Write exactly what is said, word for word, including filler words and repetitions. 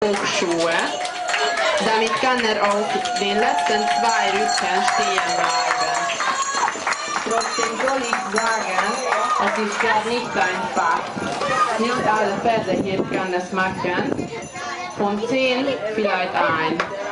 Hochschuhe. Damit kann er auch den letzten zwei Rücken stehen bleiben. Trotzdem soll ich sagen, es ist gar nicht einfach. Nicht alle Pferde hier können es machen. Von zehn vielleicht ein.